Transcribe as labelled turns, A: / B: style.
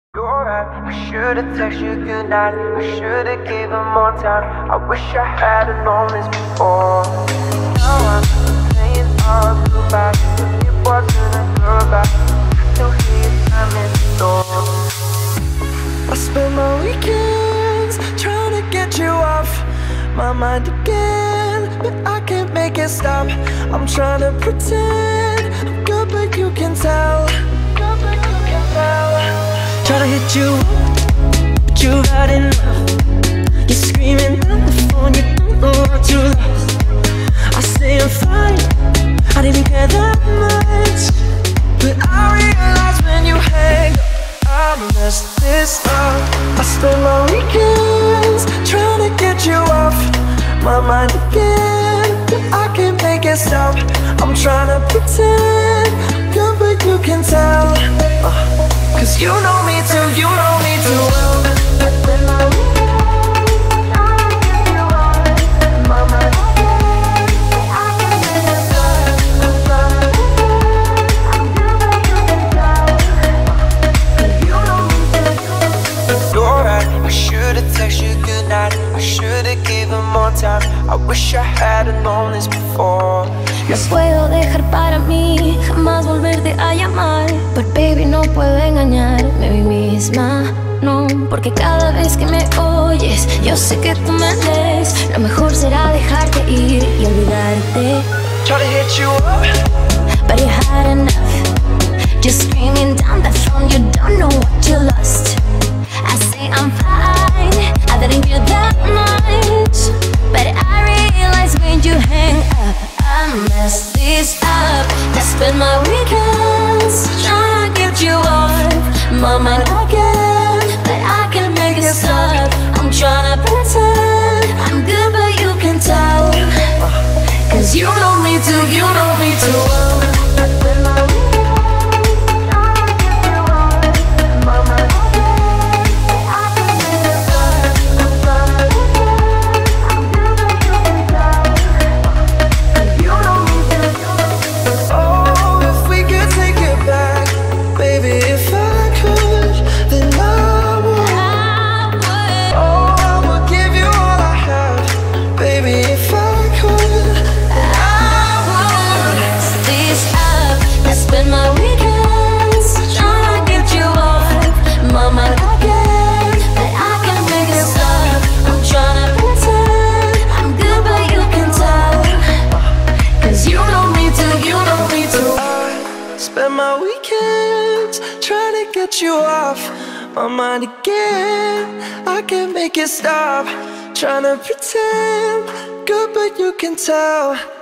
A: You're right, I should've texted you goodnight. I should've gave him more time. I wish I had've known this before. Now I'm playing all goodbye. It wasn't a goodbye. Still hear time in the door. I spend my weekends trying to get you off my mind again, but I can't make it stop. I'm trying to pretend I'm good, but you can tell. Try to hit you, but you've had enough. You're screaming at the phone, you don't know what you lost. I say I'm fine, I didn't care that much, but I realize when you hang up, I messed this up. I spend my weekends trying to get you off my mind again, but I can't make it stop. I'm trying to pretend I'm good, but you can tell. Cause you know me too, you know me too well. I spend my weekends trying to get you off my mind again, but I can't make it stop. I'm trying to pretend I'm good, but you can tell. Cause you know me too. You're right, I should've texted you goodnight. I should've given more time. I wish I had've known this before.
B: No puedo dejar para mí jamás volverte a llamar, but baby no puedo engañarme a mí misma, no, porque cada vez que me oyes yo sé que tú me lees. Lo mejor será dejarte ir y olvidarte.
A: Try to hit you up,
B: but you had enough. Just screaming down the phone, you don't know what you lost. I say I'm fine, I didn't care that much, but I realize when you hang up, I messed this up. I spend my weekends trying to get you off my mind again, but I can't make it stop. I'm trying to pretend I'm good, but you can tell. Cause you know me too, you know me too well. I spend my weekends trying to get you off my mind again, but I can't make it stop. I'm trying to pretend I'm good, but you can tell. Cause you know me too.
A: Oh, if we could take it back, baby, if I could, then I would. Oh, I would give you all I have, baby, if I could, then I would.
B: Mess this up. I spend my weekends trying to get you off my mind again, but I can't make it stop. I'm trying to pretend I'm good, but you can tell. Cause you know me too, you know me too.
A: I spend my weekends trying to get you off my mind again. I can't make it stop. Trying to pretend good, but you can tell.